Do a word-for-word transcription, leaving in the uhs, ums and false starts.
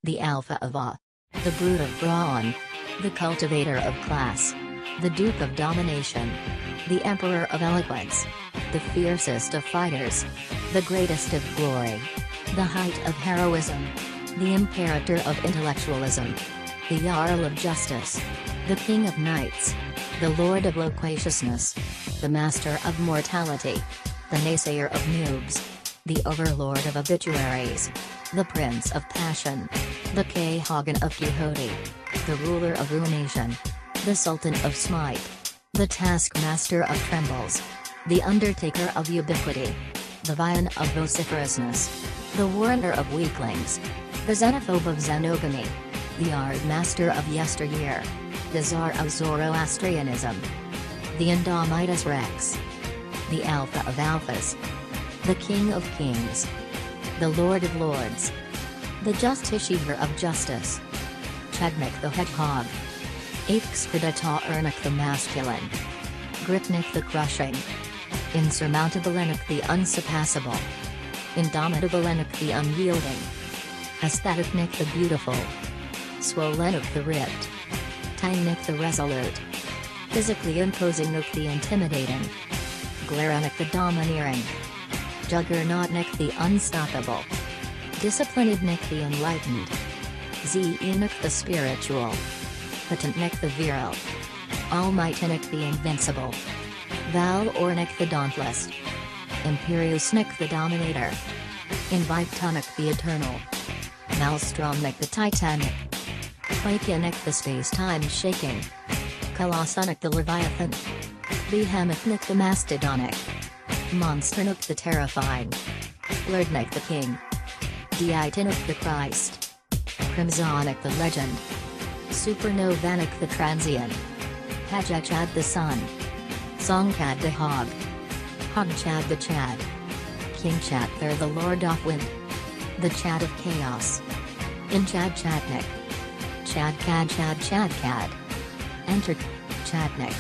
the Alpha of A, the Brute of Brawn, the Cultivator of Class, the Duke of Domination, the Emperor of Eloquence, the fiercest of fighters, the greatest of glory, the height of heroism, the Imperator of intellectualism, the Jarl of Justice, the King of Knights, the Lord of Loquaciousness, the Master of Mortality, the Naysayer of Noobs, the Overlord of Obituaries, the Prince of Passion, the K-Hagen of Quixote, the Ruler of Ruination, the Sultan of Smite, the Taskmaster of Trembles, the Undertaker of Ubiquity, the Vian of Vociferousness, the Warner of Weaklings, the Xenophobe of Xenogamy, the Ard Master of Yesteryear, the Tsar of Zoroastrianism, the Indomitus Rex, the Alpha of Alphas, the King of Kings, the Lord of Lords, the Justiciever of Justice, Chagnik the Hedgehog, Apexpedata Ernik the Masculine, Gripnik the Crushing, Insurmountable Enik the Unsurpassable, Indomitable Enik the Unyielding, Aestheticnik the Beautiful, Swolenik the Ripped, Tangnik the Resolute, Physically Imposing Nuk the Intimidating, Glarenik the Domineering, Juggernautnik the Unstoppable, Disciplinednik the Enlightened, Zenik the Spiritual, Potentnik the Virile, Almightynik the Invincible, Valornik the Dauntless, Imperiusnik the Dominator, Invictonic the Eternal, Maelstromnik the Titanic, Quakianik the Space-Time Shaking, Colossonic the Leviathan, Behemothnik the Mastodonic, Monsternik the Terrifying, Lordnik the King, Diatinuk the Christ, Crimsonic the Legend, Supernovanik the Transient, Hajachad the Sun, Songkad the Hog, Hogchad the Chad, King Chatthar the Lord of Wind, the Chad of Chaos, Inchad Chatnik, Chadkad Chad Chadkad, Enter Chadnik.